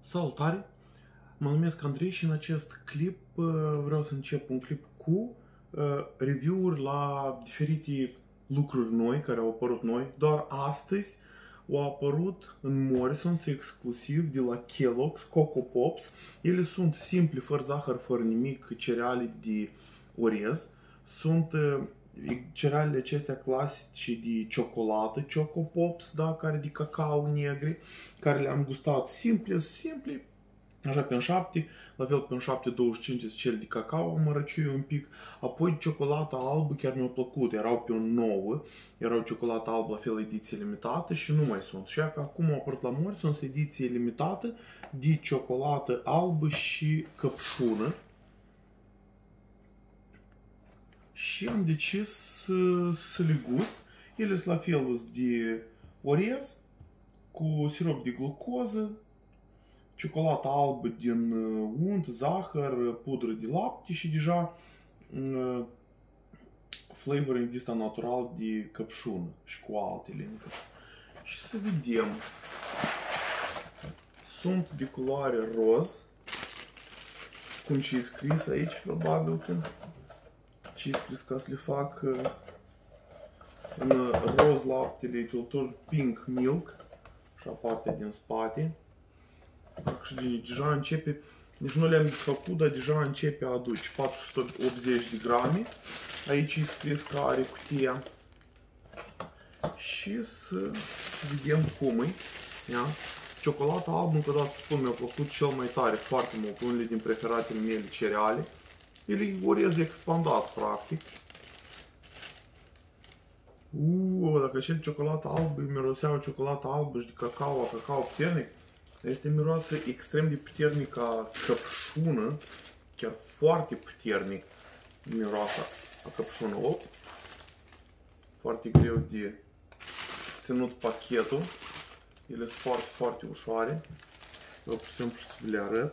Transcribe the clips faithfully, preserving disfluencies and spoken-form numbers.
Salutare! Mă numesc Andrei și în acest clip vreau să încep un clip cu review-uri la diferite lucruri noi care au apărut noi. Doar astăzi au apărut în Morrisons exclusiv de la Kellogg's Coco Pops. Ele sunt simple, fără zahăr, fără nimic, cereale de orez. Sunt cerealele acestea clasice de ciocolată, Choco Pops, da, care de cacao negre, care le-am gustat simple, simple, așa pe în șapte, la fel pe în șapte douăzeci și cinci cel de cacao, amărăciui un pic, apoi ciocolata albă chiar mi-a plăcut, erau pe o nouă, erau ciocolata albă la fel ediție limitată și nu mai sunt. Și că acum au apărut la Morrisons ediție limitată de ciocolată albă și căpșună. Și am decis să, să le gust. Ele sunt la fel de orez, cu sirop de glucoză, ciocolată albă din unt, zahăr, pudră de lapte și deja uh, flavoring ăsta natural de căpșună și cu altele încă. Și să vedem. Sunt de culoare roz, cum și e scris aici, probabil că ce e scris ca să le fac în roz laptele, tot pink milk și partea din spate. Și deja începe, nici nu le-am desfăcut, dar deja începe a aduce patru sute optzeci de grame. Aici e scris că are cutia. Și să vedem cum e. Ia. Ciocolata albă, încă o dată spun, mi-a plăcut cel mai tare, foarte mult, unele din preferatele mele cereale. El e orez expandat, practic. Uuu, dacă cel ciocolată albă miroseau ciocolată albă și de cacao, cacao puternic, este miroasă extrem de puternic ca căpșună, chiar foarte puternic miroasă a căpșună. Op. Foarte greu de ținut pachetul. Ele sunt foarte, foarte ușoare. Vreau pur și simplu să vi le arăt.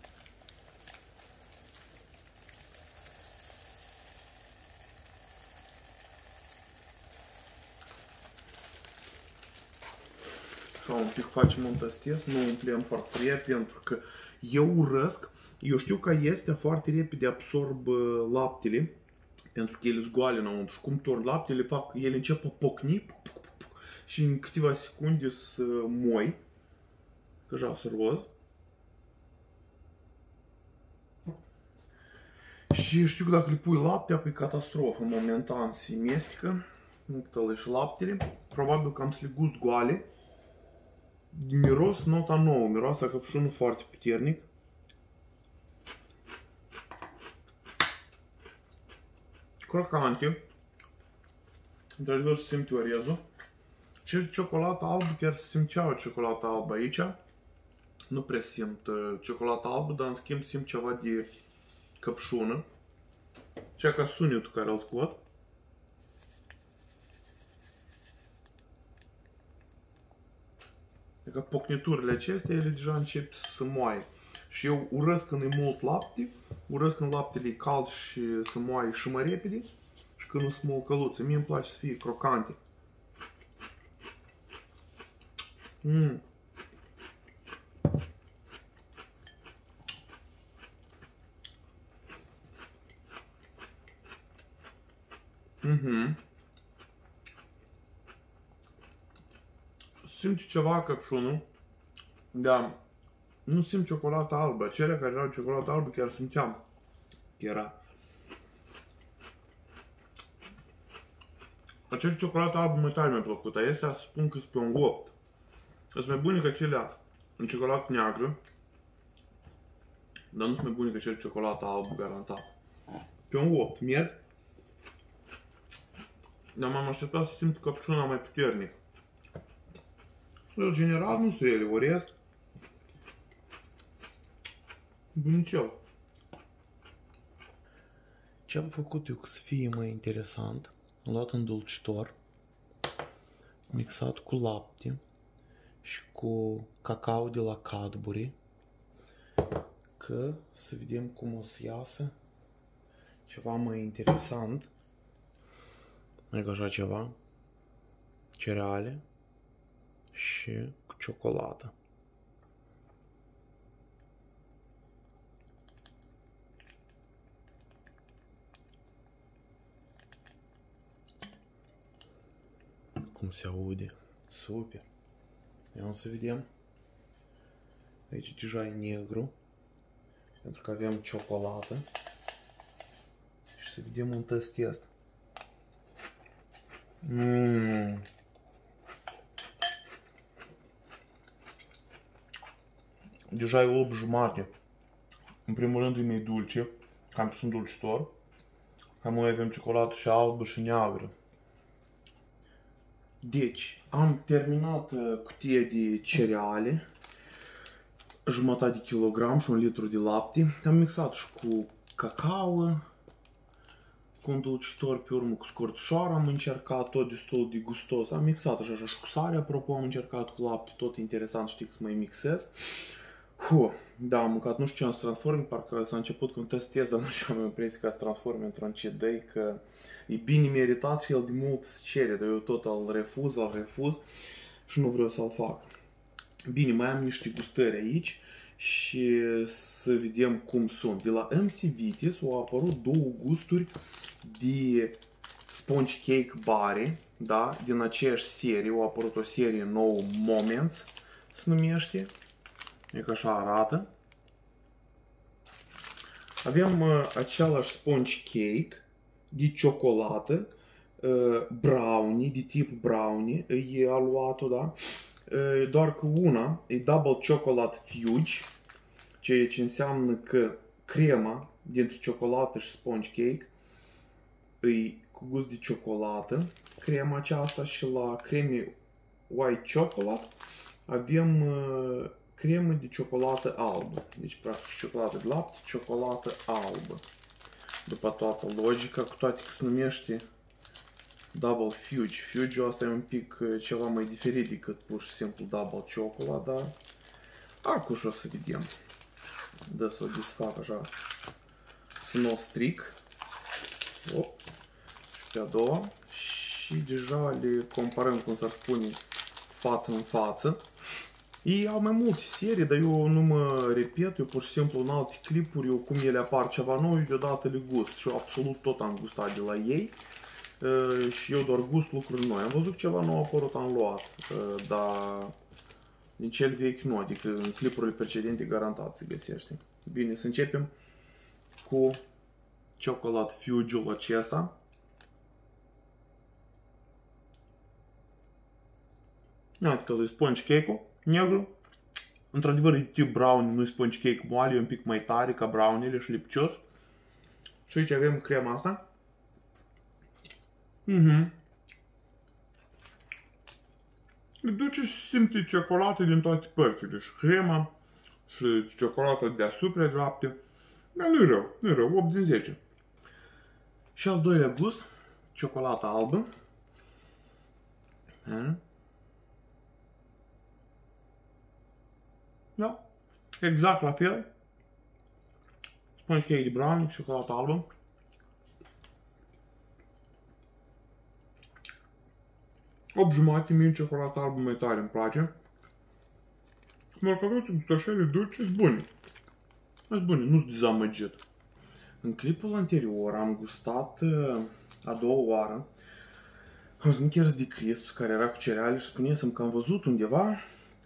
Un pic facem un tăstez, nu umplem farfuria pentru că eu urăsc, eu știu că este foarte repede absorb laptele, pentru că ele sunt goale înăuntru și cum torn laptele, fac, ele încep a pocni și în câteva secunde să moi, că așa sunt roz. Și știu că dacă le pui lapte, apoi catastrofă, momentan se mestecă, nu și laptele, probabil că am să le gust goale. Miros nota nouă, miroase a căpșună foarte puternic. Crocante. Într-adevăr se simte orezul. Și ciocolata albă, chiar se simțea o ciocolată albă aici. Nu prea simt uh, ciocolata albă, dar în schimb simt ceva de căpșună. Cea ca sunetul care îl scot. Că pocniturile acestea, ele deja încep să moaie. Și eu urăsc când e mult lapte, urăsc când laptele e cald și să moaie și mai repede, și când nu sunt molcăluțe. Mie îmi place să fie crocante. Mm. Mhm. Simt ceva căpșunul, dar nu simt ciocolată albă. Cele care erau ciocolată albă chiar simțeam că era. Acel ciocolată albă mai tare mi-a plăcut, dar astea spun că sunt pe un opt. Sunt mai bune ca cele în ciocolată neagră, dar nu sunt mai bune ca cele ciocolată albă, garantat. Pe un opt merg, dar m-am așteptat să simt căpșuna mai puternic. În general nu sunt ele orez. Bunicel. Ce am făcut eu ca să fie mai interesant? Am luat îndulcitor, mixat cu lapte și cu cacao de la Cadbury, că să vedem cum o să iasă ceva mai interesant. Adică așa ceva, cereale și cu ciocolată. cum se aude. Super. Ia să vedem. Aici deja e negru. Pentru că avem ciocolată. Și să vedem un test. Mmm. Deja e opt jumate. În primul rând e mai dulce, cam sunt dulcitor. Cam noi avem ciocolată și albă și neagră. Deci, am terminat cutia de cereale, jumătate de kilogram și un litru de lapte. Am mixat și cu cacao, cu un dulcitor, pe urmă cu scorțișoară am încercat, tot destul de gustos. Am mixat așa și cu sare, apropo, am încercat cu lapte, tot interesant, știi, să mai mixez. Huh, da, am mâncat, nu știu ce am să transforme, parcă s-a început cu un test, dar nu știu, am impresia că să transforme într-un C D, că e bine meritat și el de mult se cere, dar eu tot îl refuz, îl refuz și nu vreau să-l fac. Bine, mai am niște gustări aici și să vedem cum sunt. De la M C Vitis au apărut două gusturi de sponge cake bare, da, din aceeași serie, au apărut o serie nouă, Moments se numește. E că așa arată. Avem uh, același sponge cake de ciocolată, uh, brownie, de tip brownie, e aluatul, da? Uh, doar că una e double chocolate fudge, ceea ce înseamnă că crema dintre ciocolată și sponge cake e cu gust de ciocolată, crema aceasta, și la creme white chocolate avem uh, cremă de ciocolată albă. Deci, practic, ciocolată de lapte, ciocolată albă. După toată logica, cu toate că se numește double fudge. Fudge-ul ăsta e un pic ceva mai diferit decât pur și simplu double chocolate, dar acum și o să vedem. Dă să o desfac așa, să nu o stric. Op. Și pe a doua. Și deja le comparăm, cum s-ar spune, față în față. Ei au mai multe serii, dar eu nu mă repet, eu pur și simplu în alte clipuri, eu cum ele apar ceva nou, eu deodată le gust și eu absolut tot am gustat de la ei uh, și eu doar gust lucruri noi. Am văzut ceva nou apărut, am luat, uh, dar din cel vechi nu, adică în clipurile precedente garantat se găsește. Bine, să începem cu Chocolate Fudge-ul acesta. Iată, sponge cake-ul. Negru. Într-adevăr e tip brownie, nu e sponge cake moale, e un pic mai tare ca brownie-le și lipcios. Și aici avem crema asta. Mhm. Îi duce și simte ciocolată din toate părțile. Și crema, și ciocolată deasupra de lapte. Dar nu-i rău, nu-i rău, opt din zece. Și al doilea gust, ciocolată albă. Hmm. Da, exact la fel. Sponge cake de brownie, ciocolată albă. opt jumate, mie ciocolată albă mai tare îmi place. Marcaroții gustoșele dulci sunt bune. Sunt bune, nu-s dezamăgit. În clipul anterior am gustat a doua oară un Snickers de crisps care era cu cereale și spuneam că am văzut undeva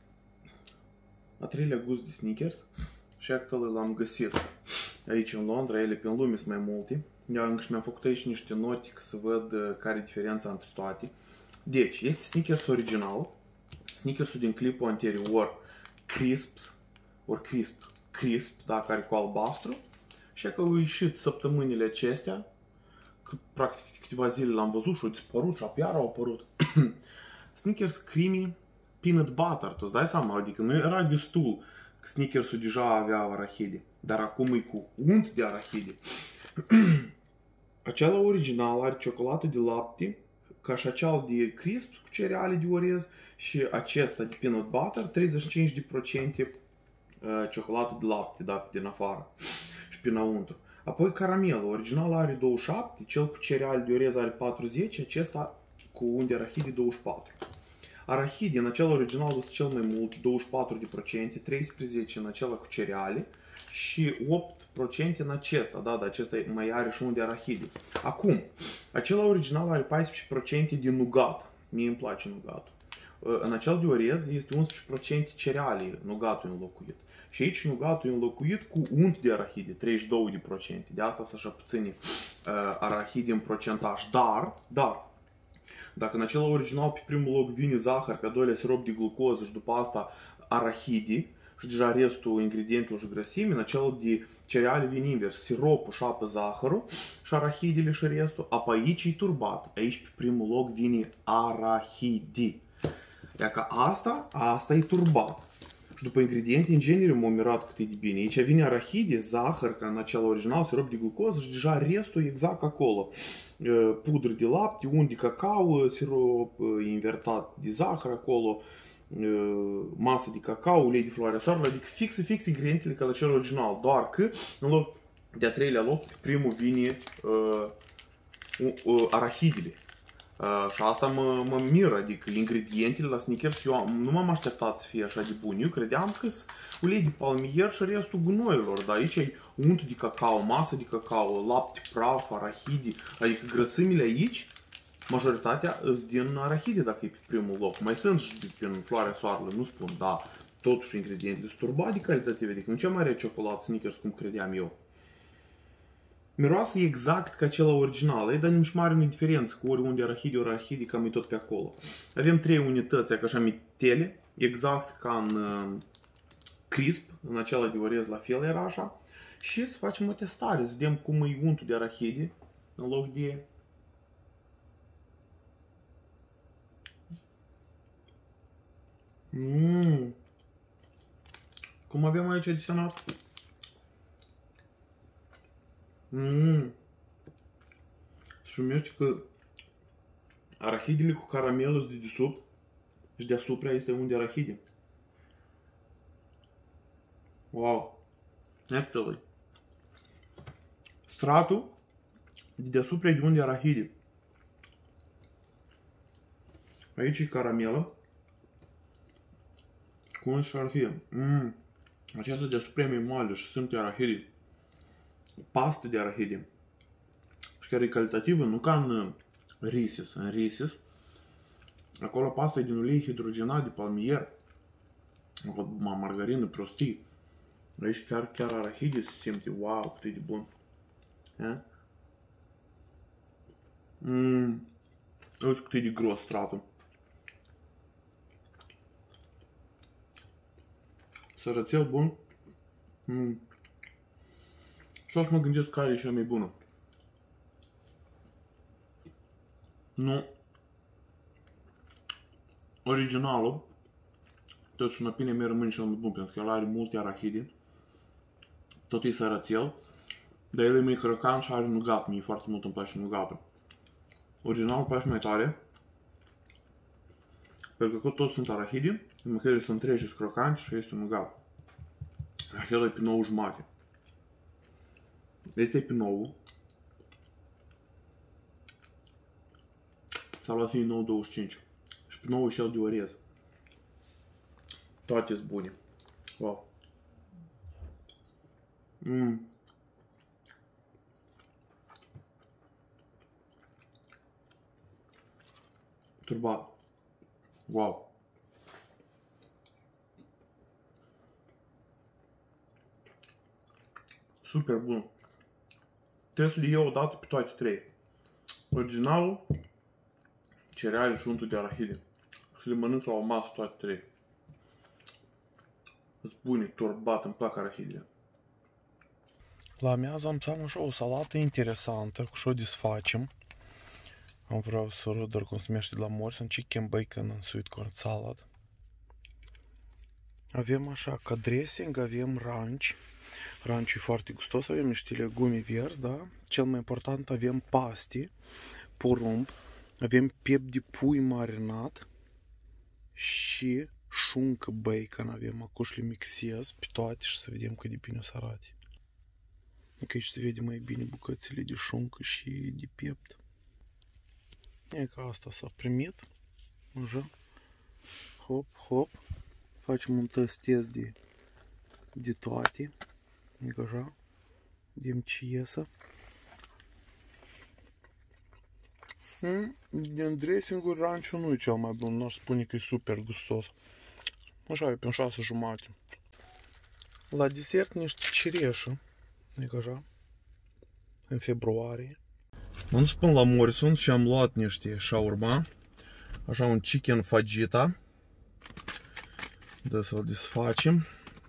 a treilea gust de Snickers și iată l-am găsit aici în Londra, ele pe lume sunt mai multe. Eu încă și mi-am făcut aici niște note ca să văd care e diferența între toate. Deci, este Snickers original, Snickersul din clipul anterior, Crisps, ori Crisp, Crisp, da, care cu albastru. Și că au ieșit săptămânile acestea, că practic câteva zile l-am văzut și au dispărut și apiar au apărut. Snickers Creamy Peanut Butter, tu îți dai seama, adică nu era destul că Snickersul deja avea arahide, dar acum e cu unt de arahide. Acela original are ciocolată de lapte, ca și acela de crisps cu cereale de orez și acesta de peanut butter, treizeci și cinci la sută ciocolată de lapte, da, din afară și pe înăuntru. Apoi caramelul original are douăzeci și șapte, cel cu cereale de orez are patruzeci, acesta cu unt de arahide douăzeci și patru. Arahide în acela original sunt cel mai mult, douăzeci și patru la sută, treisprezece în acela cu cereale și opt la sută în acesta, da, dar acesta mai are și unt de arahide. Acum, acela original are paisprezece la sută de nougat, Mie îmi place nugatul. În acel de orez este unsprezece la sută cereale, nugatul e înlocuit. Și aici nugatul e înlocuit cu unt de arahide, treizeci și doi la sută. De asta sunt așa puțini uh, arahide în procentaj. Dar, dar, dacă în acel original pe primul loc vine zahăr, pe al doilea sirop de glucoză și după asta arahide, și deja restul ingredientelor și grăsimi, în acel de cereale vine invers. Siropul și apă zahărul și arahidele și restul. Apoi aici e turbat. Aici pe primul loc vine arahide. Dacă asta, asta e turbat. Și după ingrediente, în genere, m-am mirat cât e de bine. Aici vine arahide, zahăr, ca în acel original, sirop de glucoză și deja restul e exact acolo. Pudră de lapte, unt de cacao, sirop invertat de zahăr acolo, masă de cacao, ulei de floarea soarelui, adică fix, fix ingredientele ca la cel original. Doar că în loc de-a treilea loc, primul vine uh, uh, arahidele. Uh, și asta mă, mă miră, adică ingredientele la Snickers, eu nu m-am așteptat să fie așa de bun. Eu credeam că sunt ulei de palmier și restul gunoilor, dar aici ai unt de cacao, masă de cacao, lapte praf, arahide, adică grăsimile aici, majoritatea îs din arahide dacă e pe primul loc. Mai sunt și din floarea soarelui, nu spun, dar totuși ingredientele sunt turbate de calitative, adică nu cea mai rea ciocolată Snickers cum credeam eu. Miroase exact ca cel original, dar nici mare nu-i diferență, cu oriunde arahide, ori arahide, cam e tot pe acolo. Avem trei unități, ca așa mitele, exact ca în uh, crisp, în acela de orez la fel era așa. Și să facem o testare, să vedem cum e untul de arahide, în loc de... Mmm. Cum avem aici adiționat? Mmm. Se primește că arahidele cu caramelă sunt de desubt și deasupra este un de arahide. Wow! Actually. Stratul de deasupra e de un de arahide. Aici e caramelă cu unt și arahide. Mmm. Aceasta deasupra e mai moale și sunt de arahide. Pastă de arahide. Și care e calitativă, nu ca în Reese's. În Reese's, acolo pasta e din ulei hidrogenat de palmier, margarină, prostii. Aici chiar, chiar arahide se simte. Wow, cât e de bun. Mmm. Uite cât e de gros stratul. Sărățel bun. Mmm. Și așa mă gândesc care e cea mai bună. Nu. Originalul, totuși în opinia mea rămâne cel mai bun, pentru că el are multe arahide. Tot e sărățel, dar el e mai crocant și are nugat. Mie foarte mult îmi place nugatul. Originalul îmi place mai tare, pentru că toți sunt arahide, măcar sunt întregi, sunt crocanti și este nugat. Acela e pe nouă jumate. Este pe nouă. S-a luat fie nouă douăzeci și cinci. Și pe nouă e cel de orez. Toate sunt bune. Wow. Mmm. Turbat. Wow. Super bun. Trebuie să le iau odată pe toate trei. Originalul, cereale și untul de arahide. Să le mănânc la o masă toate trei. Sunt bune, turbat, îmi plac arahidele. La amiază am ținut așa o salată interesantă, cu și-o desfacem. Am vreau să arăt doar cum se numește de la Morrison, chicken bacon and sweet corn salad. Avem așa, ca dressing, avem ranch. Ranch e foarte gustos, avem niște legume verzi, da? Cel mai important avem paste, porumb, avem piept de pui marinat și șuncă bacon avem. Acum și le mixez pe toate și să vedem cât de bine o să arate. Că aici se vede mai bine bucățile de șuncă și de piept. E că asta s-a primit. Așa. Hop, hop. Facem un testez de, de toate. E așa. Vedem ce iesă. Mm, din dressingul rancio nu e cel mai bun, n-aș spune că e super gustos. Așa e pe un șase jumate. La desert niște cireșă, e așa, în februarie. M-am dus până la Morrison și am luat niște shawarma, așa un chicken fajita. Da, să-l desfacem.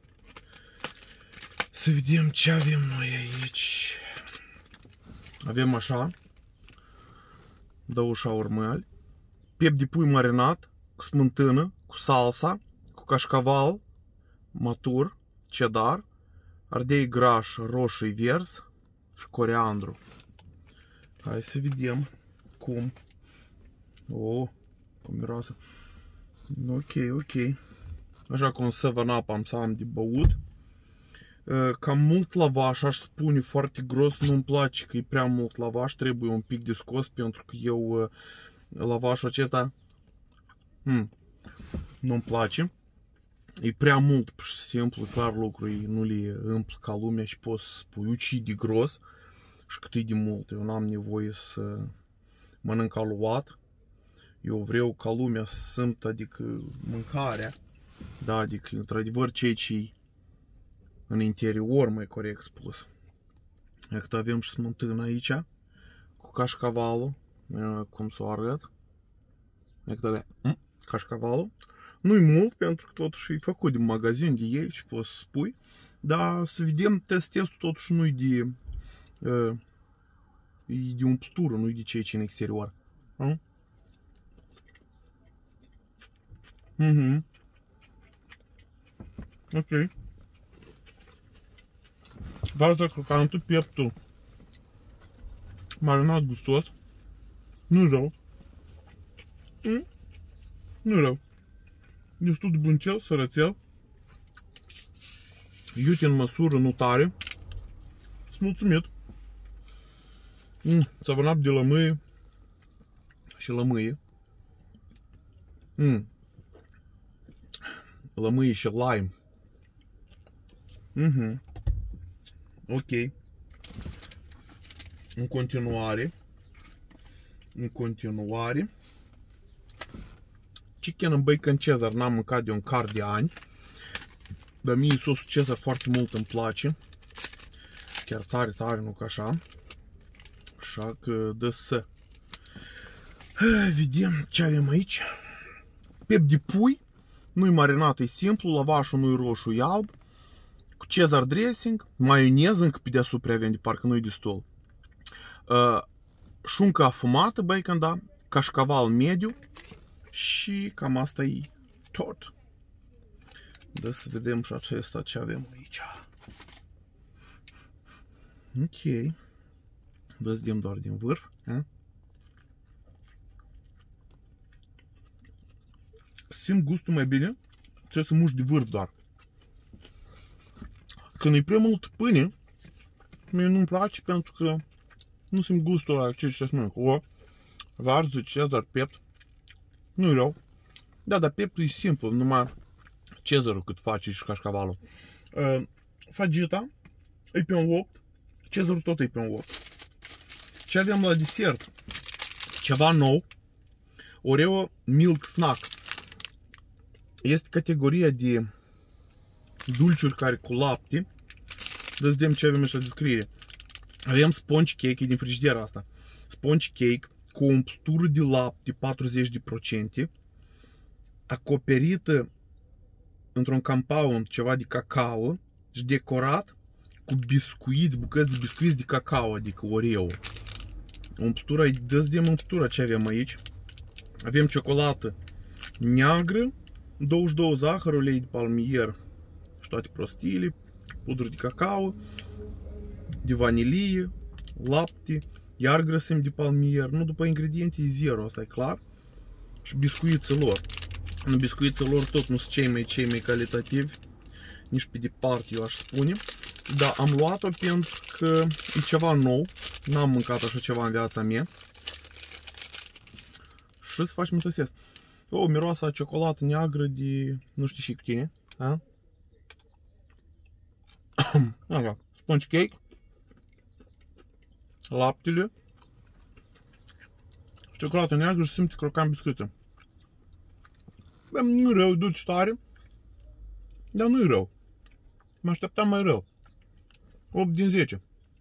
Să vedem ce avem noi aici. Avem așa două shawarmăli, piept de pui marinat cu smântână, cu salsa, cu cașcaval matur, cheddar, ardei graș, roșii verzi și coriandru. Hai să vedem cum. Oh, cum miroase. Ok, ok. Așa că un seven up am să am de băut. Cam mult lavaș, aș spune, foarte gros, nu-mi place că e prea mult lavaș, trebuie un pic de scos, pentru că eu lavașul acesta hmm, nu-mi place. E prea mult, pur și simplu, clar lucru, nu le împl ca lumea și poți să spui ucide gros și cât e de mult. Eu n-am nevoie să mănânc aluat, eu vreau ca lumea să simtă, adică mâncarea, da, adică într-adevăr ceea ce în interior, mai corect spus. Iată, avem și smântână aici, cu cașcavalul, cum să o arăt. Iată, cașcavalul. Nu-i mult, pentru că totuși e făcut din magazin, de ei și poți să spui. Dar să vedem, testul totuși nu-i de, e de umplutură, nu-i de ceea ce în exterior. Mhm. Ok. Varză crocantă, pieptul marinat gustos. Nu rău. Mm? Nu rău. Destul de buncel, sărățel. Iute în măsură, nu tare. Sunt mulțumit. Mm, țăvănap de lămâie și lămâie. Mm. Lămâie și lime. Mhm. Ok. În continuare. În continuare. Chicken în bacon Cezar n-am mâncat de un car de ani. Dar mie sosul Cezar foarte mult îmi place. Chiar tare, tare, nu ca așa. Așa că dă să vedem ce avem aici. Piept de pui. Nu-i marinat, e simplu. Lavașul nu-i roșu, e alb. Cu Cezar dressing. Maioneză încă pe deasupra avem, de parcă nu-i destul. Uh, șuncă afumată, bacon, da. Cașcaval mediu. Și cam asta e tot. Dă să vedem și acesta ce avem aici. Ok. Dă să vedem doar din vârf. A? Simt gustul mai bine. Trebuie să muști de vârf doar. Când e prea mult pâine, mie nu-mi place pentru că nu simt gustul ăla ce să mănânc. O, varză, Cezar, piept. Nu-i rău. Da, dar pieptul e simplu, numai Cezarul cât face și cașcavalul. Uh, fajita e pe un opt, Cezarul tot e pe un opt. Ce avem la desert? Ceva nou. Oreo Milk Snack. Este categoria de dulciuri care cu lapte. Să vedem ce avem așa descriere. Avem sponge cake, e din frigidera asta. Sponge cake cu o umplutură de lapte patruzeci de procente, acoperită într-un compound ceva de cacao și decorat cu biscuiți, bucăți de biscuiți de cacao, adică Oreo. Umplutura, dă să vedem umplutura ce avem aici. Avem ciocolată neagră, douăzeci și doi zahăr, ulei de palmier și toate prostiile, pudră de cacao, de vanilie, lapte, iar grăsimi de palmier, nu, după ingrediente e zero, asta e clar. Și biscuiții lor. Nu, biscuiții lor tot nu sunt cei mai, cei mai calitativi, nici pe departe eu aș spune. Dar am luat-o pentru că e ceva nou, n-am mâncat așa ceva în viața mea. Și să facem să test. O, miroasa ciocolată neagră de nu știu și cu tine. A? Așa, sponge cake, laptele. Și ciocolată neagră și simte crocant biscuită. Bă, nu-i rău, duci tare, dar nu-i rău. Mă așteptam mai rău. opt din zece.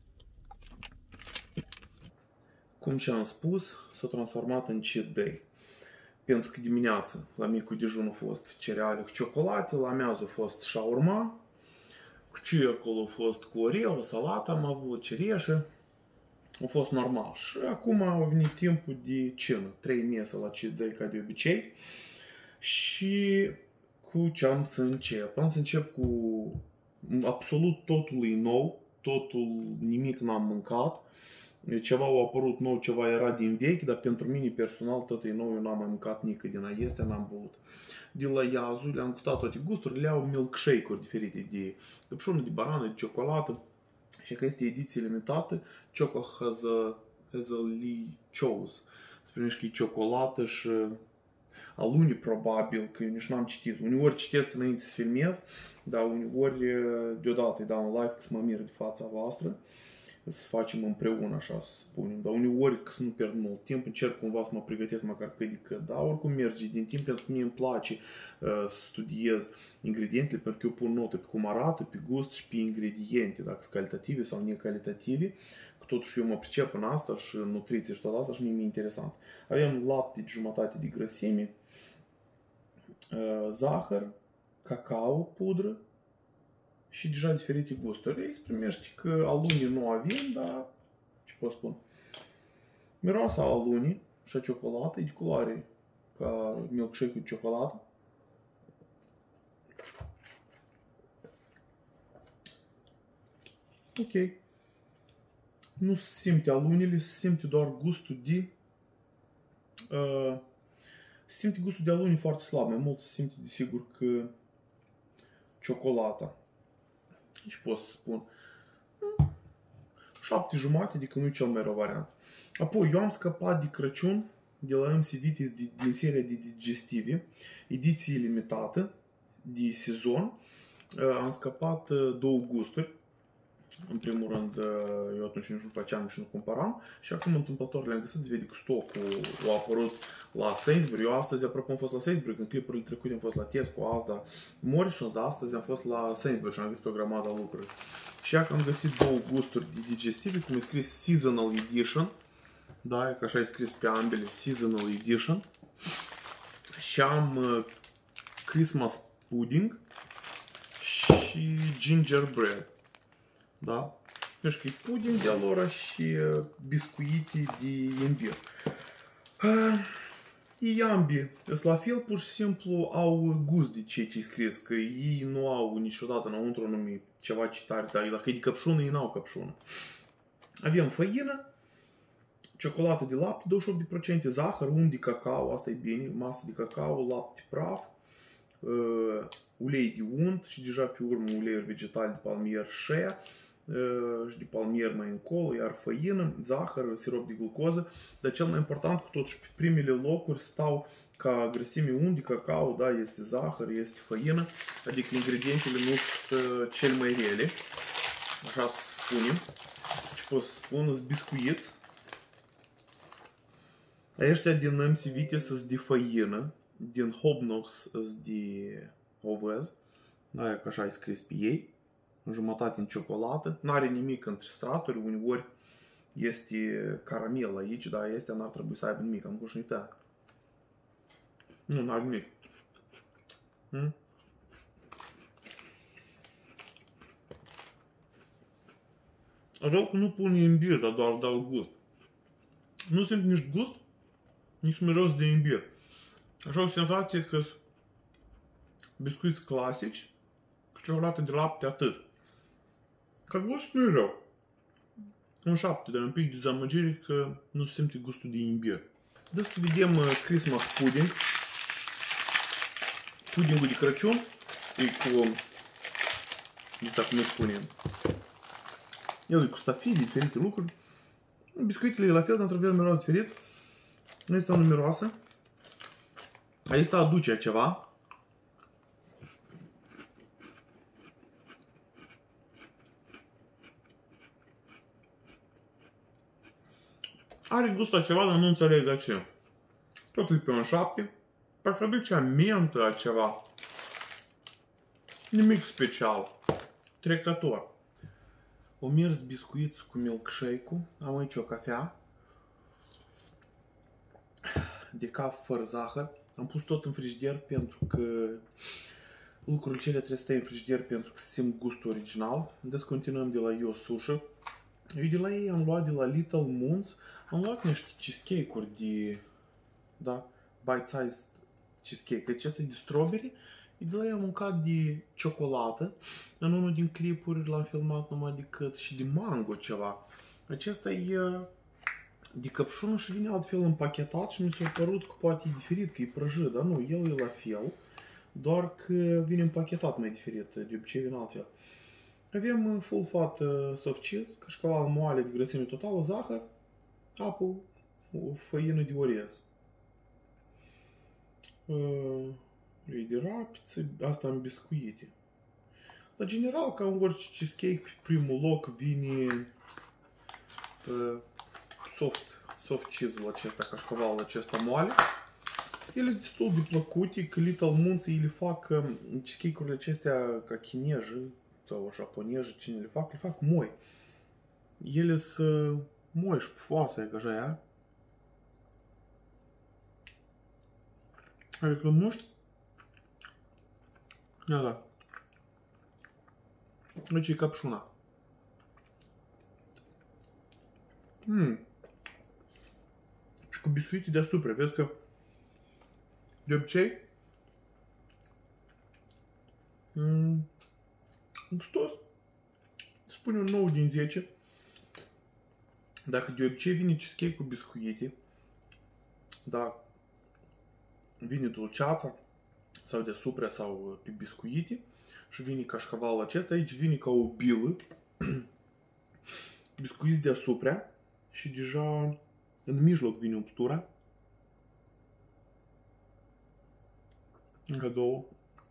Cum și-am spus, s-a transformat în cheat day. Pentru că dimineața, la micul dejun, a fost cereale cu ciocolate, la amiază a fost shawarma, cu cercul a fost cu oreo, salată am avut, cireșe. A fost normal. Și acum a venit timpul de cină. Trei mese la cheat day, ca de obicei. Și cu ce am să încep? Am să încep cu absolut totul e nou. Totul, nimic n-am mâncat. Ceva a apărut nou, ceva era din vechi, dar pentru mine personal tot e nou, eu n-am mai mâncat nică din aiestea, n-am băut. De la Iazu le-am gustat toate gusturile, le au milkshake-uri diferite de căpșună, de banană, de ciocolată. Și că este ediție limitată, Choco Hazel Chose. Se primește că e ciocolată și aluni probabil, că eu nici n-am citit. Uneori citesc înainte să filmez, dar uneori deodată îi dau un live că să mă miră de fața voastră. Să facem împreună, așa să spunem. Dar uneori, că să nu pierd mult timp, încerc cumva să mă pregătesc măcar cât de cât. Dar oricum merge din timp, pentru că mie îmi place uh, să studiez ingredientele, pentru că eu pun note pe cum arată, pe gust și pe ingrediente, dacă sunt calitative sau necalitative. Că totuși eu mă pricep în asta și în nutriție și tot asta și mie mi-e interesant. Avem lapte de jumătate de grăsime, uh, zahăr, cacao, pudră, și deja diferite gusturi. Ei se primește că alunii nu avem, dar ce pot spun? Miroasa alunii și a ciocolată, e de culoare ca milkshake cu ciocolată. Ok. Nu se simte alunile, se simte doar gustul de... Uh, se simte gustul de alunii foarte slab, mai mult se simte desigur că ciocolata. Și pot să spun șapte jumate, adică nu e cel mai rău variant. Apoi eu am scăpat de Crăciun de la M C Vitis din seria de digestive, ediție limitată de sezon. Am scăpat două gusturi. În primul rând, eu atunci nici nu făceam și nu cumpăram. Și acum întâmplător le-am găsit, se vede că stocul a apărut la Sainsbury. Eu astăzi, apropo, am fost la Sainsbury, când clipurile trecute am fost la Tesco, azi la Morrisons, dar astăzi am fost la Sainsbury și am găsit o grămadă de lucruri. Și acum am găsit două gusturi de digestive, cum e scris Seasonal Edition. Da, că așa e scris pe ambele, Seasonal Edition. Și am uh, Christmas Pudding și Gingerbread. Da? Deci că e pudding de lor și uh, biscuite de imbir. Uh, ei ambii sunt la fel, pur și simplu au gust de ceea ce e scris, că ei nu au niciodată înăuntru anume ceva ce tare, dar dacă e de căpșună, ei n-au căpșună. Avem făină, ciocolată de lapte, douăzeci și opt la sută, zahăr, unt de cacao, asta e bine, masă de cacao, lapte praf, uh, ulei de unt și deja pe urmă uleiuri vegetale de palmier shea și de palmier mai încolo, iar făină, zahăr, sirop de glucoză, dar cel mai important, cu totuși pe primele locuri stau ca grăsime unt de cacao, da, este zahăr, este făină, adică ingredientele nu sunt cel mai rele, așa să spunem. Ce pot să spun, sunt biscuiți. Ăștia din M C Vitis sunt de făină, din Hobnox sunt de ovăz, da, că așa e scris pe ei. Jumătate în ciocolată, n-are nimic între straturi, uneori este caramel aici, dar este n-ar trebui să aibă nimic, am gust uitat. Nu, n-are nimic. Hmm? Rău că nu pun imbir, dar doar dau gust. Nu simt nici gust, nici miros de imbir. Așa o senzație că biscuiți clasici cu ciocolată de lapte, atât. Ca gust nu e rău. Un șapte, dar un pic de dezamăgire că nu se simte gustul de imbir. Dă să vedem uh, Christmas pudding. Puddingul de Crăciun. E cu... Asta cum îi spunem. El e cu stafii, diferite lucruri. Biscuitele e la fel, dar într-un miros diferit. Nu este unul miroasă. Aici aduce ceva. Are gustul ceva, dar nu înțeleg de ce. Totul e pe un șapte. Parcă aduce mentă ceva. Nimic special. Trecător. O mers biscuiți cu milkshake-ul. Am aici o cafea. De caf fără zahăr. Am pus tot în frigider pentru că lucrurile cele trebuie să stai în frigider pentru că simt gustul original. Descontinuăm de la Yo Sushi. Eu de la ei am luat de la Little Moons. Am luat niște cheesecake-uri de... Da, bite-sized cheesecake. Acesta e de strawberry. Eu de la ei am mâncat de ciocolată. În unul din clipuri l-am filmat numai decât și de mango ceva. Acesta e de căpșună și vine altfel împachetat și mi s-a părut că poate e diferit, că e prăjit, dar nu, el e la fel. Doar că vine împachetat mai diferit, de obicei vine altfel. Avem full fat soft cheese, cașcaval moale de grăsime totală, zahăr, apă, o făină de orez. E de rapiță, asta în biscuite. La general, ca în orice cheesecake, pe primul loc vine soft, soft cheese-ul acesta, cașcavalul acesta moale. Ele sunt destul de plăcute, că Little Moons ele fac cheesecake-urile acestea ca chinezi sau japonezi, cine le fac, le fac moi. Ele sunt moi și pufoase, ca așa ea. Adică muști. Ia da. Aici e căpșuna. Mm. Și cu biscuite deasupra, vezi că de obicei mm, gustos spune un nouă din zece. Dacă de obicei vine cheesecake cu biscuite, dar vine dulceața sau deasupra sau pe biscuite și vine cașcavalul acesta, aici vine ca o bilă, biscuiți deasupra și deja în mijloc vine umptura. Încă două.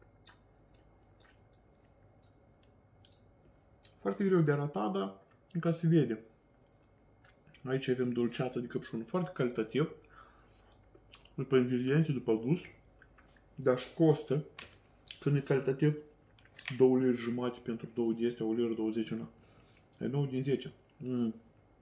Foarte greu de arătat, dar încă se vede. Aici avem dulceața de căpșună, foarte calitativ. După ingrediente, după gust. Dar și costă, când e calitativ, două lire jumate pentru două de astea, o liră douăzeci, una. E nouă din zece. Mm.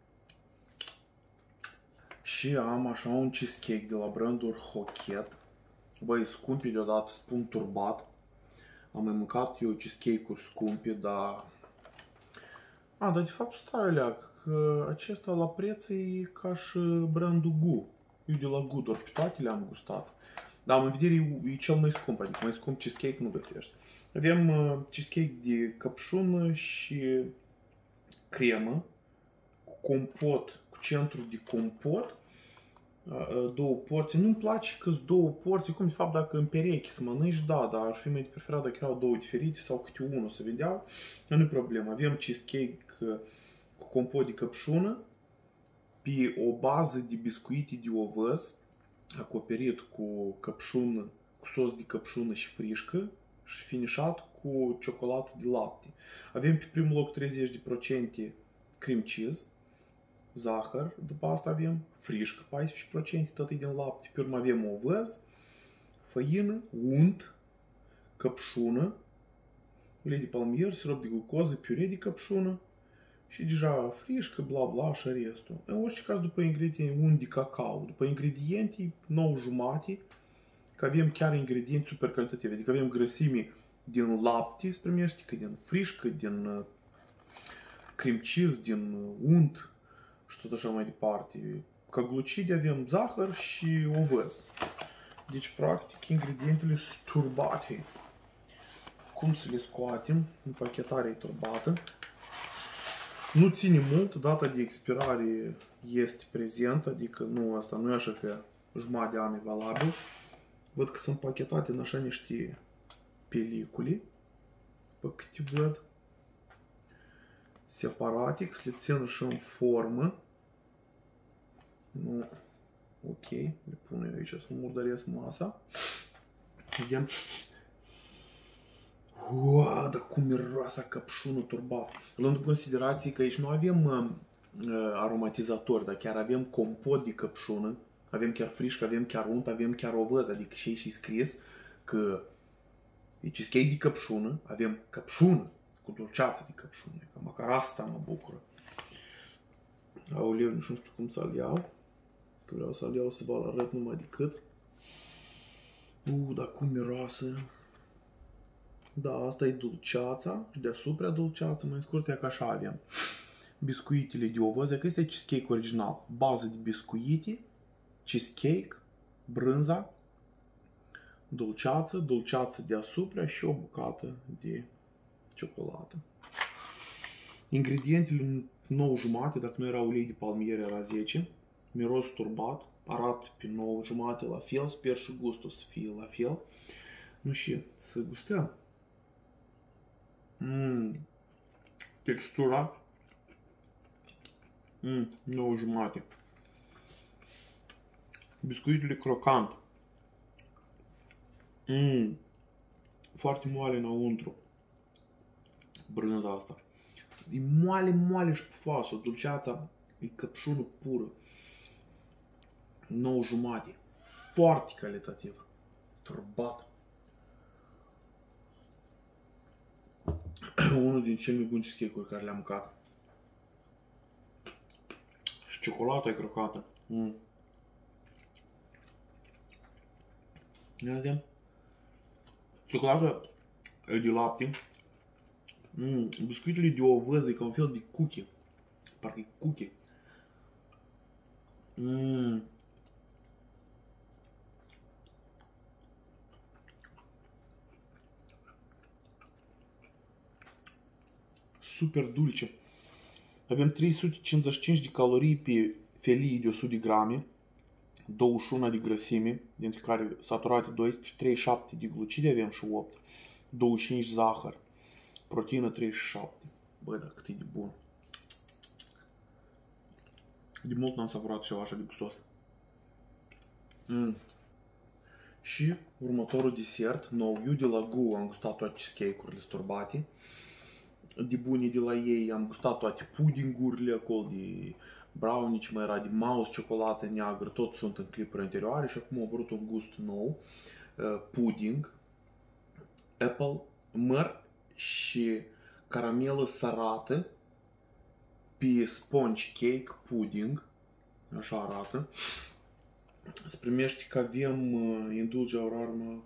Și am așa un cheesecake de la brandul Hoket. Băi, scumpi deodată, spun turbat. Am mai mâncat eu cheesecake-uri scumpe, dar... A, dar de fapt stai alea, că acesta la preț e ca și brandul Gu. Eu de la Gu, doar pe toate le-am gustat. Dar în vedere e, e cel mai scump, adică mai scump cheesecake nu găsești. Avem uh, cheesecake de căpșună și cremă, cu compot, cu centru de compot. Două porții. Nu-mi place că-s două porții, cum de fapt dacă în pereche să mănânci, da, dar ar fi mai de preferat dacă erau două diferite sau câte unul să vedeau, nu e problemă. Avem cheesecake cu compot de căpșună pe o bază de biscuite de ovăz, acoperit cu căpșună, cu sos de căpșună și frișcă și finișat cu ciocolată de lapte. Avem pe primul loc treizeci la sută cream cheese, zahăr, după asta avem frișcă, paisprezece la sută, tot e din lapte, pe urmă avem ovăz, făină, unt, căpșună, ulei de palmier, sirop de glucoză, piure de căpșună și deja frișcă, bla bla și restul. În orice caz, după ingrediente, unt de cacao, după ingrediente, nouă jumate, că avem chiar ingrediente super calitative, adică avem grăsimi din lapte, se primește, că din frișcă, din cream cheese, din unt, și tot așa mai departe. Ca glucide avem zahăr și ovăz. Deci, practic, ingredientele sunt turbate. Cum să le scoatem? Împachetarea e turbată. Nu ține mult, data de expirare este prezentă, adică nu, asta nu e așa că jumătate de an e valabil. Văd că sunt împachetate în așa niște pelicule, pe câte văd, separate, că se le țin și în formă. Nu. Ok, le pun eu aici să murdăresc masa. Vedem. Uau, dar cum miroase căpșunul turbat. Luând în considerație că aici nu avem uh, aromatizatori, dar chiar avem compot de căpșună, avem chiar frișcă, avem chiar unt, avem chiar ovăz, adică și și scris că e cheesecake de căpșună, avem căpșună cu dulceață de căpșună, că măcar asta mă bucură. Aoleu, nici nu știu cum să-l iau, că vreau să-l iau să vă arăt numai decât. Uuu, dar cum miroase. Da, asta e dulceața și deasupra dulceața, mai scurt, e că așa avem. Biscuitele de ovăz, că este cheesecake original, bază de biscuite, cheesecake, brânza, dulceață, dulceață deasupra și o bucată de ciocolată. Ingredientele nouă jumate, dacă nu era ulei de palmier, era zece. Miros turbat, arată pe nouă jumate la fel, sper și gustul să fie la fel. Nu și să gustăm. Mm. Textura mm. nouă jumate. Biscuitele crocant. Mm. Foarte moale înăuntru. Brânza asta. E moale, moale și pufoasă. Dulceața e căpșună pură. nouă jumate. Foarte calitativ. Turbat. Unul din cele mai buni cheesecake-uri care le-am mâncat. Și ciocolata e crocată. Mm. Ia zi. Ciocolata e de lapte. Mm. Biscuitele de ovăz e ca un fel de cookie. Parcă e cookie. Mm. Super dulce. Avem trei sute cincizeci și cinci de calorii pe felie de o sută de grame, douăzeci și unu de grăsime, dintre care saturate doisprezece, treizeci și șapte de glucide avem și opt, douăzeci și cinci zahăr, proteină treizeci și șapte. Băi, dar cât e de bun. De mult n-am savurat ceva așa de gustos. Mm. Și următorul desert, nou, eu de la Gu am gustat toate cheesecake-urile sturbate. De bune de la ei am gustat toate puddingurile acolo, de brownie, ce mai era, de mouse, ciocolată neagră, tot sunt în clipuri anterioare și acum a apărut un gust nou, pudding, apple, măr și caramelă sărată pe sponge cake pudding, așa arată. Se primește că avem indulge aurarmă.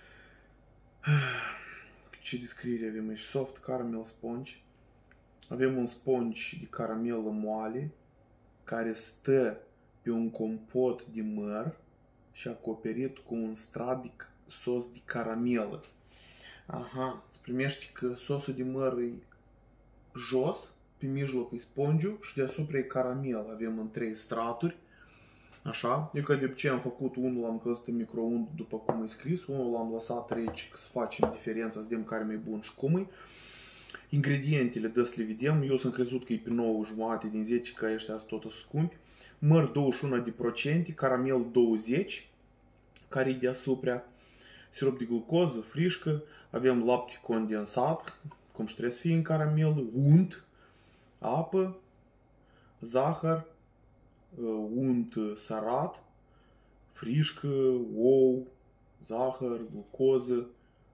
Ce descriere avem aici? Soft caramel sponge. Avem un sponge de caramelă moale care stă pe un compot de măr și acoperit cu un strat de sos de caramelă. Aha, se primește că sosul de măr e jos, pe mijloc e spongiu și deasupra e caramel. Avem în trei straturi. Așa, eu ca de obicei am făcut unul, l-am călzit în microunde după cum e scris, unul l-am lăsat rece să facem diferența, să vedem care mai bun și cum e. Ingredientele, dă să le vedem, eu sunt crezut că e pe nouă jumate din zece, că ăștia sunt tot scumpi. Măr douăzeci și unu de procente, caramel douăzeci, care e deasupra, sirop de glucoză, frișcă, avem lapte condensat, cum și trebuie să fie în caramel, unt, apă, zahăr, unt sărat, frișcă, ou, zahăr, glucoză.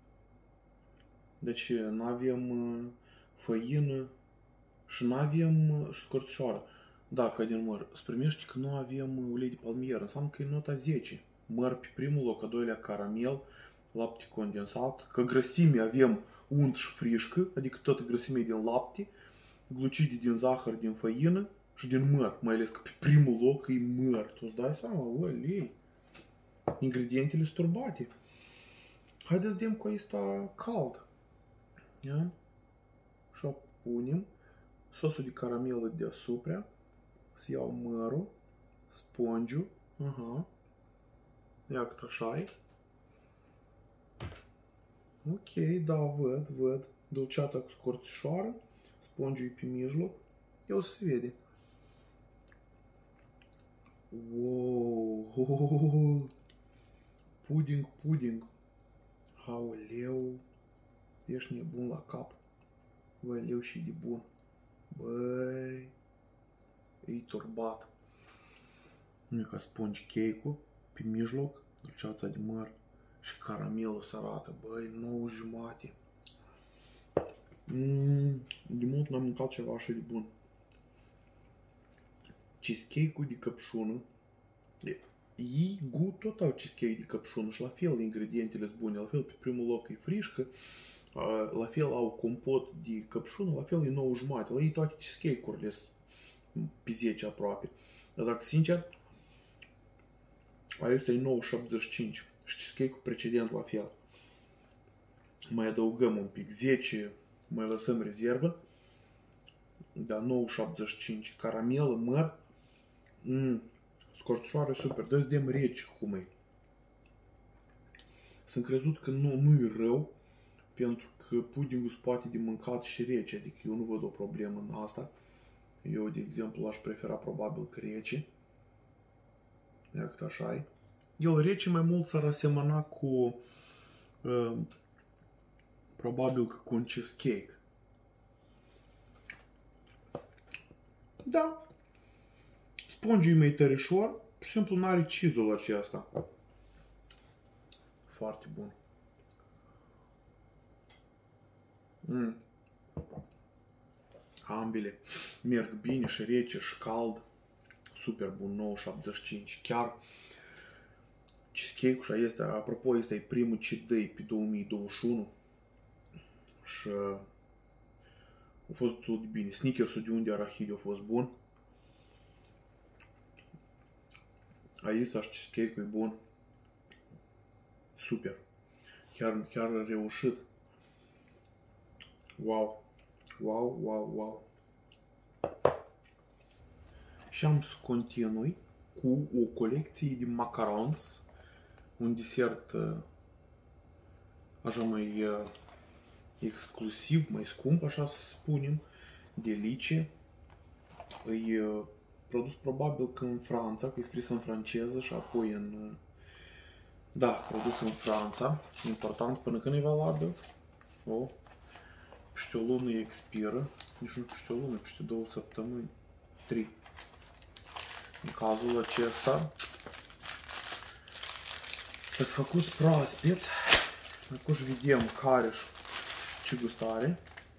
Deci nu avem făină și nu avem scorțișoară. Da, că din măr. Se primește că nu avem ulei de palmier. Înseamnă că e nota zece. Măr pe primul loc, a doilea caramel, lapte condensat. Că grăsime avem unt și frișcă, adică toată grăsimea din lapte, glucide din zahăr, din făină și din măr, mai ales că pe primul loc e măr. Tu îți dai seama, olei. Ingredientele sturbate. Haideți să dăm cu asta cald. Ia? Și o punem sosul de caramelă deasupra. Să iau mărul, spongiu. Aha. Ia cât așa-i. Ok, da, văd, văd. Dulceața cu scorțișoară. Spongiul e pe mijloc. Eu se vede. Wow! Pudding, pudding. Aoleu. Ești nebun la cap. Băi, leu și de bun. Băi. e turbat. Mica sponge cake-ul pe mijloc, dulceața de măr și caramelul se arată, băi, nouă jumate. Mm, de mult n-am mâncat ceva așa de bun. Cheesecake-ul de căpșună, ei gu tot au cheesecake de căpșună și la fel ingredientele sunt bune, la fel pe primul loc e frișcă, la fel au compot de căpșună, la fel e nouă jumate, la ei toate cheesecake-urile sunt pe zece aproape. Dar dacă sincer, aici e nouă șaptezeci și cinci și cheesecake-ul precedent la fel. Mai adăugăm un pic, zece, mai lăsăm rezervă, da, nouă șaptezeci și cinci, caramelă, măr, mm, scorțoare super, dă-ți dem reci cum e. Sunt crezut că nu, nu e rău, pentru că pudingul se poate de mâncat și rece, adică eu nu văd o problemă în asta. Eu, de exemplu, aș prefera probabil că rece. Iată așa e. El rece mai mult s-ar asemăna cu, uh, probabil că cu un cheesecake. Da. Spongiul e mai tărișor, pur și simplu n-are cheese-ul acesta. Foarte bun. Mm. Ambele merg bine, și rece, și cald. Super bun, nouă șaptezeci și cinci. Chiar cheesecake-ul ăsta este, apropo, este primul cheat day pe două mii douăzeci și unu. Și a fost destul de bine. Snickers-ul de unde arahide a fost bun. Aici și cheesecake-ul e bun. Super. Chiar, chiar a reușit. Wow. Wow, wow, wow. Și am să continui cu o colecție de macarons. Un desert așa mai exclusiv, mai scump, așa să spunem. Delice. E produs probabil că în Franța, că e scris în franceză și apoi în... Da, produs în Franța. Important până când e valabil. O. Peste o lună expiră. Nici nu peste o lună, peste două săptămâni. Trei. În cazul acesta sunt făcuți proaspeți. Acum vedem care și ce gustare.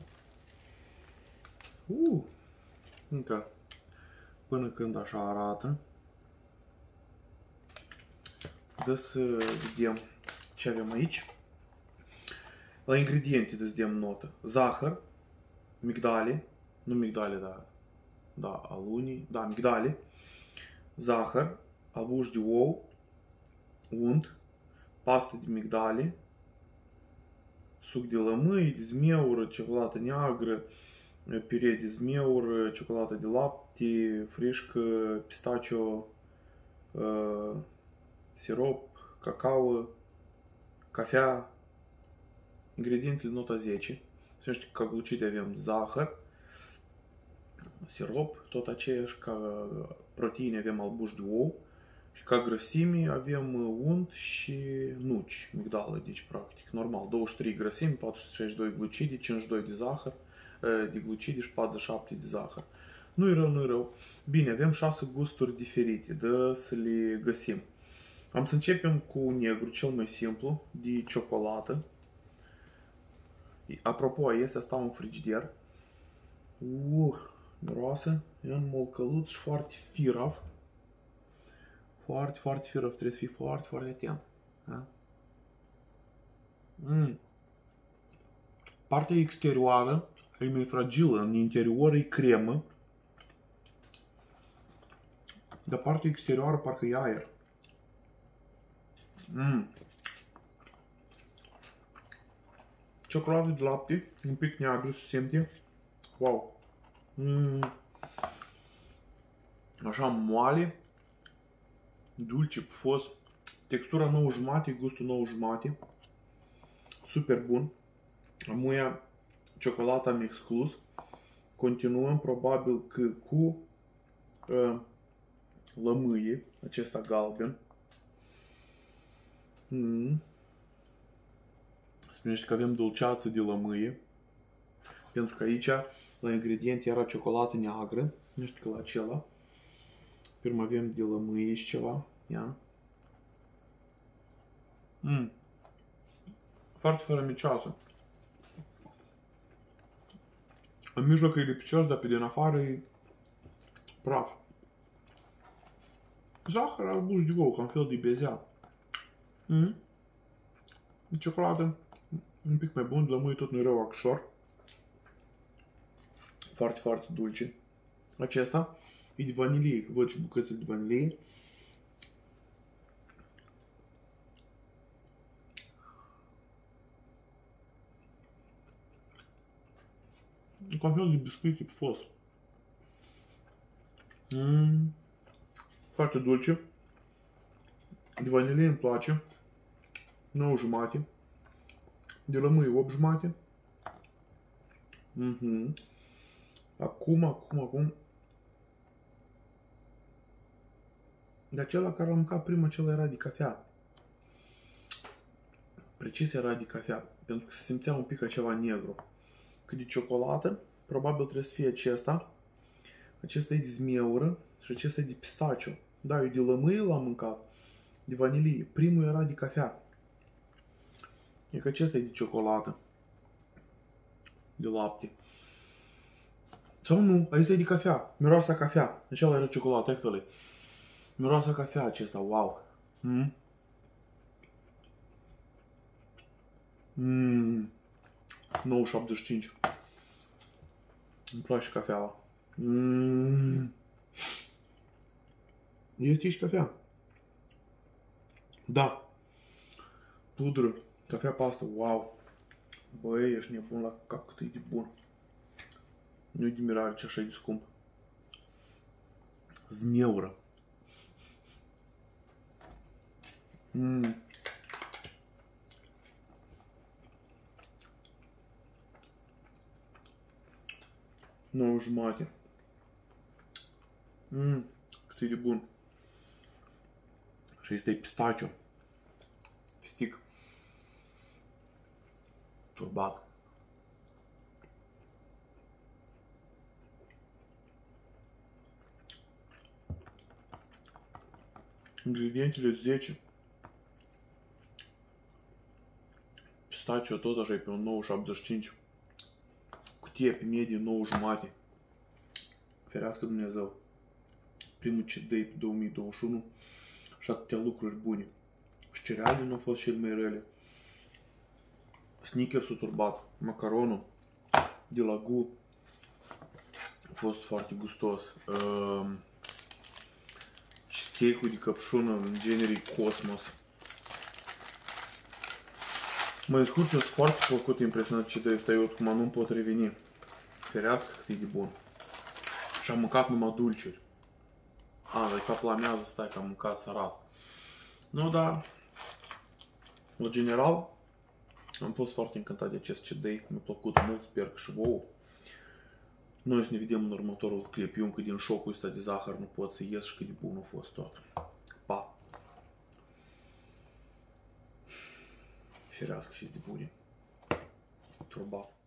Uh, încă până când așa arată. Dă să vedem ce avem aici. La ingrediente dă să dăm notă. Zahăr, migdale, nu migdale, da, da, alunii, da, migdale, zahăr, albuș de ou, unt, pastă de migdale, suc de lămâie, de zmeură, ciocolată neagră, pire de zmeură, ciocolată de lapte, frișcă, pistacio, uh, sirop, cacao, cafea. Ingredientele nota zece. Să știi că ca glucide avem zahăr, sirop, tot aceeași, ca proteine avem albuș de ou și ca grăsime avem unt și nuci, migdală, deci practic normal, douăzeci și trei grăsimi, patru sute șaizeci și doi glucide, cincizeci și doi de zahăr, de glucide și patruzeci și șapte de zahăr. Nu-i rău, nu-i rău. Bine, avem șase gusturi diferite, dă să le găsim. Am să începem cu negru, cel mai simplu, de ciocolată. Apropo, este asta în frigider. Uh, miroase, e un molcăluț și foarte firav. Foarte, foarte firav, trebuie să fii foarte, foarte atent. Da? Mm. Partea exterioară e mai fragilă, în interior e cremă. Dar partea exterioară parcă e aer. Mm. Ciocolată de lapte, un pic neagră, se simte. Wow! Mm. Așa moale, dulce, pufos, textura nouă jumate, gustul nouă jumate. Super bun. Amuia ciocolata am exclus. Continuăm probabil că cu uh, lămâie, acesta galben. Mm. Spunește că avem dulceață de lămâie. Pentru că aici, la ingrediente, era ciocolată neagră. Nu știu că la acela. Prima avem de lămâie și ceva. Ia. Mm. Foarte fermicioasă. În mijloc e lipicios, dar pe din afară e praf. Zahăr albuz de ou, ca un fel de bezea. Mm. Ciocolată un pic mai bun, lămâie tot nu e rău acșor. Foarte, foarte dulce. Acesta e de vanilie, că văd și bucățele de vanilie. E ca un fel de biscuit tip fos. Mm. Foarte dulce. De vanilie îmi place. nouă jumate. De lămâie opt jumate. Mm-hmm. Acum, acum, acum. Dar cel care l-am mâncat prima, acela era de cafea. Precis era de cafea. Pentru că se simțea un pic ca ceva negru. Cât de ciocolată, probabil trebuie să fie acesta. Acesta e de zmeură și acesta e de pistaciu. Da, eu de lămâie l-am mâncat. De vanilie. Primul era de cafea. E că acesta e de ciocolată. De lapte. Sau nu, aici e de cafea. Miroase a cafea. Acela era ciocolată, actually. Miroase a cafea acesta, wow. Mm. Mm. nouă șaptezeci și cinci. Îmi place cafeaua. Mm. Este și cafea. Da. Pudră. Cafea pastă, wow. Băi, ești nebun la cap, cât e de bun. Nu-i de mirare ce așa e de scump. Zmeură. Mm. nouă jumate. Mm. Cât e de bun. Și este pistaciu. Stick. Turbat. Ingredientele zece. Pistaciu tot așa e pe un nouă șaptezeci și cinci. Cutie pe medie nouă jumate. Ferească Dumnezeu. Primul C D pe două mii douăzeci și unu. Și atâtea lucruri bune. Și cerealele nu au fost cel mai rele. Snickers-ul turbat. Macaronul de la Gu a fost foarte gustos. Uh, Cheesecake-ul de căpșună în genere Cosmos. Mă scurt, eu sunt foarte plăcut impresionat ce de ăsta, eu cum nu pot reveni. Ferească cât e de bun. Și am mâncat numai dulciuri. A, dar ca la mează, stai că am mâncat să arat. Nu, dar în general am fost foarte încântat de acest C D. Mi-a plăcut mult, sper că și vouă. Noi să ne vedem în următorul clip. Eu încă din șocul ăsta de zahăr nu pot să ies și cât de bun a fost tot. Pa! Ferească și-s de bune. Turbat.